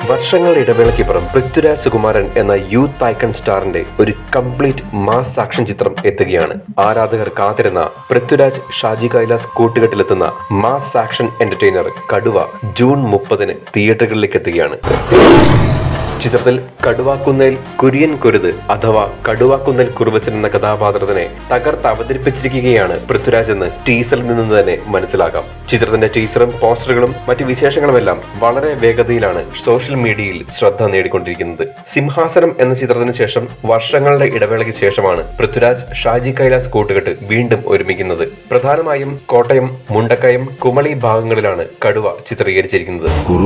വർഷങ്ങളുടെ ഇടവേളയ്ക്കപ്പുറം പൃഥ്വിരാജ് സുകുമാരൻ എന്ന youth icon സ്റ്റാറിന്റെ ഒരു കംപ്ലീറ്റ് മാസ് ആക്ഷൻ ചിത്രം എത്തുകയാണ്. ആരാധകർ കാത്തിരുന്ന പൃഥ്വിരാജ് ഷാജി കൈലാസ് കൂട്ടുകെട്ടിലെത്തുന്ന mass action entertainer Kaduva June 30 തിയേറ്ററുകളിലേക്ക് എത്തുകയാണ്. ചിത്രത്തിൽ കടുവാക്കുന്നേൽ കുര്യൻ കുരുത് അഥവാ കടുവാക്കുന്നേൽ കുറുവച്ചൻ എന്ന കഥാപാത്രത്തിനെ തകർത്ത് അവതരിപ്പിച്ചിരിക്കുകയാണ് പൃഥ്വിരാജ് എന്ന് ടീസറിൽ നിന്ന് തന്നെ മനസ്സിലാക്കാം. ചിത്രത്തിന്റെ ടീസറും പോസ്റ്ററുകളും മറ്റു വിശേഷങ്ങളുമെല്ലാം വളരെ വേഗതയിലാണ് സോഷ്യൽ മീഡിയയിൽ ശ്രദ്ധ നേടിക്കൊണ്ടിരിക്കുന്നത്. സിംഹാസനം എന്ന ചിത്രത്തിന് ശേഷം വർഷങ്ങളുടെ ഇടവേളയ്ക്ക് ശേഷമാണ് പൃഥ്വിരാജ് ഷാജി കൈലാസ് കൂട്ടുകെട്ട് വീണ്ടും ഒരുമിക്കുന്നത്. പ്രധാനമായും കോട്ടയം, മുണ്ടക്കയം, കുമളി ഭാഗങ്ങളിലാണ് കടുവ ചിത്രീകരിച്ചിരിക്കുന്നത്.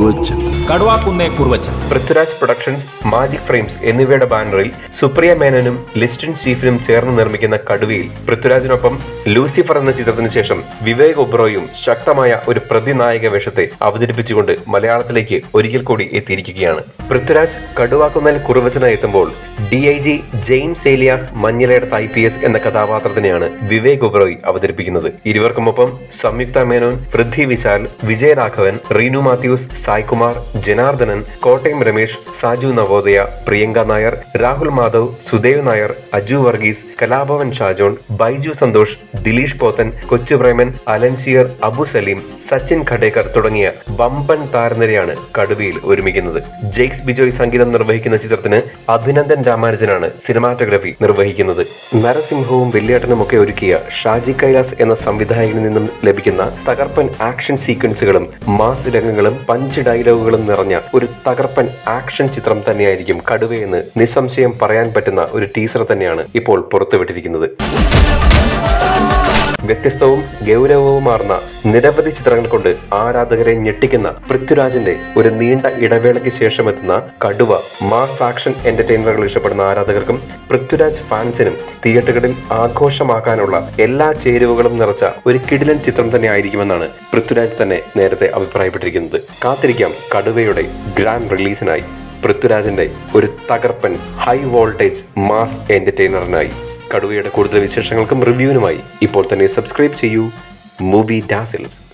പൃഥ്വിരാജ് പ്രൊഡക്ഷൻസ്, മാജിക് ഫ്രെയിംസ് എന്നിവയുടെ ബാനറിൽ സുപ്രിയ മേനനും ലിസ്റ്റിൻ സ്റ്റീഫനും ചേർന്ന് നിർമ്മിക്കുന്ന കടുവയിൽ പൃഥ്വിരാജിനൊപ്പം ലൂസിഫർ എന്ന ചിത്രത്തിന് ശേഷം വിവേക് ഒബ്രോയും ശക്തമായ ഒരു പ്രതിനായക വേഷത്തെ അവതരിപ്പിച്ചുകൊണ്ട് മലയാളത്തിലേക്ക് ഒരിക്കൽ കൂടി എത്തിയിരിക്കുകയാണ്. പൃഥ്വിരാജ് കടുവാക്കുന്നേൽ കുറുവച്ചനായി എത്തുമ്പോൾ DIG James Elias Manjiledath IPS എന്ന കഥാപാത്രത്തിനെയാണ് വിവേക് ഒബ്രോയ് അവതരിപ്പിക്കുന്നത്. ഇരുവർക്കുമൊപ്പം സംയുക്ത മേനോൻ, വൃദ്ധി വിശാൽ, വിജയരാഘവൻ, റീനു മാത്യൂസ്, സായ്കുമാർ, ജനാർദ്ദനൻ, കോട്ടയം രമേശ്, സാജു നവോദയ, പ്രിയങ്ക നായർ, രാഹുൽ മാധവ്, സുദേവ് നായർ, അജു വർഗീസ്, കലാഭവൻ ഷാജോൺ, ബൈജു സന്തോഷ്, ദിലീഷ് പോത്തൻ, കൊച്ചുപ്രേമൻ, അലൻസിയർ, അബു സലീം, സച്ചിൻ ഖഡേക്കർ തുടങ്ങിയ വമ്പൻ താരനിരയാണ് കടുവയിൽ ഒരുമിക്കുന്നത്. ജെയ്ക്സ് ബിജോയ് സംഗീതം നിർവഹിക്കുന്ന ചിത്രത്തിന് അഭിനന്ദൻ രാമാനുജനാണ് സിനിമാറ്റോഗ്രഫി നിർവഹിക്കുന്നത്. നരസിംഹവും വെള്ളിയാട്ടനും ഒക്കെ ഒരുക്കിയ ഷാജി കൈലാസ് എന്ന സംവിധായകനിൽ നിന്നും ലഭിക്കുന്ന തകർപ്പൻ ആക്ഷൻ സീക്വൻസുകളും മാസ് രംഗങ്ങളും പഞ്ച് ഡയലോഗുകളും നിറഞ്ഞ ഒരു തകർപ്പൻ ആക്ഷൻ ചിത്രം തന്നെയായിരിക്കും കടുവയെന്ന് നിസ്സംശയം പറയാൻ പറ്റുന്ന ഒരു ടീസർ തന്നെയാണ് ഇപ്പോൾ പുറത്തുവിട്ടിരിക്കുന്നത്. വ്യത്യസ്തവും ഗൗരവവുമാർന്ന നിരവധി ചിത്രങ്ങൾ കൊണ്ട് ആരാധകരെ ഞെട്ടിക്കുന്ന പൃഥ്വിരാജിന്റെ ഒരു നീണ്ട ഇടവേളയ്ക്ക് ശേഷം എത്തുന്ന കടുവ മാസ് ആക്ഷൻ എന്റർടൈനറുകൾ ഇഷ്ടപ്പെടുന്ന ആരാധകർക്കും പൃഥ്വിരാജ് ഫാൻസിനും തിയേറ്ററുകളിൽ ആഘോഷമാക്കാനുള്ള എല്ലാ ചേരുവകളും നിറച്ച ഒരു കിടിലൻ ചിത്രം തന്നെ ആയിരിക്കുമെന്നാണ് പൃഥ്വിരാജ് തന്നെ നേരത്തെ അഭിപ്രായപ്പെട്ടിരിക്കുന്നത്. കാത്തിരിക്കാം കടുവയുടെ ഗ്രാൻഡ് റിലീസിനായി, പൃഥ്വിരാജിന്റെ ഒരു തകർപ്പൻ ഹൈ വോൾട്ടേജ് മാസ് എന്റർടൈനറിനായി. കടുവയുടെ കൂടുതൽ വിശേഷങ്ങൾക്കും റിവ്യൂവിനുമായി ഇപ്പോൾ തന്നെ സബ്സ്ക്രൈബ് ചെയ്യൂ മൂവി ഡാസിൽസ്.